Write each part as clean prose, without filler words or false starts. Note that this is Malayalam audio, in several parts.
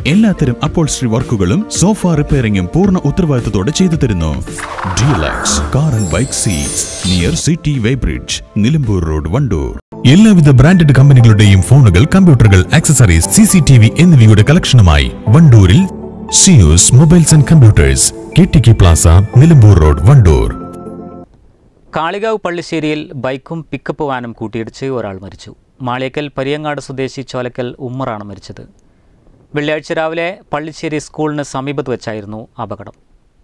എല്ലാത്തരം അപ്പോൾസ്ട്രി വർക്കുകളും സോഫ റിപ്പയറിംഗും പൂർണ്ണ ഉത്തരവാദിത്തത്തോടെ ചെയ്തു തരുന്നു. Deluxe car and bike seats near city weighbridge, Nilambur road, Wandoor. എല്ലാവിധ ബ്രാൻഡഡ് കമ്പനികളുടെയും ഫോണുകൾ, കമ്പ്യൂട്ടറുകൾ, ആക്സസറീസ്, CCTV എന്നിവയുടെ കളക്ഷനുമായി വണ്ടൂരിൽ Zeus mobiles and computers, KTK plaza, Nilambur road, Wandoor. Kalikavu പള്ളിശ്ശേരിയിൽ ബൈക്കും പിക്കപ്പ് വാനും കൂട്ടിയിടിച്ച് ഒരാൾ മരിച്ചു. മാളിയേക്കൽ പരിയങ്ങാട് സ്വദേശി ചോലക്കൽ ഉമ്മറാണ് മരിച്ചത്. വെള്ളിയാഴ്ച രാവിലെ പള്ളിശ്ശേരി സ്കൂളിന് സമീപത്ത് വെച്ചായിരുന്നു അപകടം.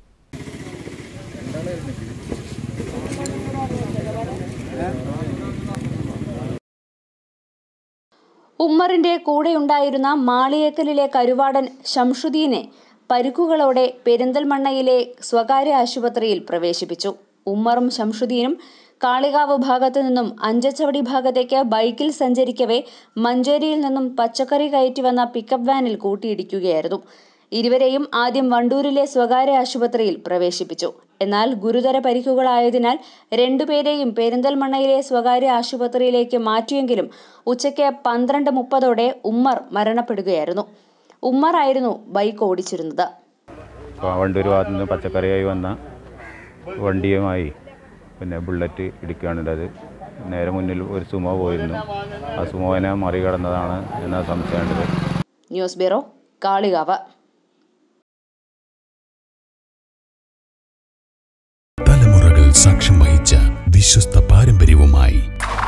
ഉമ്മറിന്റെ കൂടെയുണ്ടായിരുന്ന മാളിയേക്കലിലെ കരുവാടൻ ശംഷുദ്ദീനെ പരിക്കുകളോടെ പെരിന്തൽമണ്ണയിലെ സ്വകാര്യ ആശുപത്രിയിൽ പ്രവേശിപ്പിച്ചു. ഉമ്മറും ശംഷുദ്ദീനും കാളികാവ് ഭാഗത്തു നിന്നും അഞ്ചച്ചവടി ഭാഗത്തേക്ക് ബൈക്കിൽ സഞ്ചരിക്കവേ മഞ്ചേരിയിൽ നിന്നും പച്ചക്കറി കയറ്റി വന്ന പിക്കപ്പ് വാനിൽ കൂട്ടിയിടിക്കുകയായിരുന്നു. ഇരുവരെയും ആദ്യം വണ്ടൂരിലെ സ്വകാര്യ ആശുപത്രിയിൽ പ്രവേശിപ്പിച്ചു. എന്നാൽ ഗുരുതര പരിക്കുകളായതിനാൽ രണ്ടുപേരെയും പെരിന്തൽമണ്ണയിലെ സ്വകാര്യ ആശുപത്രിയിലേക്ക് മാറ്റിയെങ്കിലും ഉച്ചയ്ക്ക് 12:30 ഉമ്മർ മരണപ്പെടുകയായിരുന്നു. ഉമ്മർ ആയിരുന്നു ബൈക്ക് ഓടിച്ചിരുന്നത്. വണ്ടൂർ ഭാഗത്തു നിന്ന് പച്ചക്കറിയായി വന്ന വണ്ടിയുമായി ബുള്ളറ്റ് ഇടിക്കുകയാണുള്ളത്. നേരെ മുന്നിൽ ഒരു സുമോ പോയിരുന്നു. ആ സുമോനെ മറികടന്നതാണ് എന്ന സംശയമുണ്ട്. News bureau, Kalikavu. തലമുറകൾ സാക്ഷ്യം വഹിച്ച വിശ്വസ്ത പാരമ്പര്യവുമായി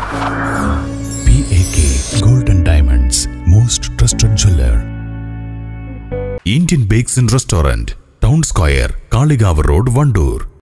PAK golden diamonds, most trusted jeweller. Indian bakes and restaurant, town square, Kalikavu road, Wandoor.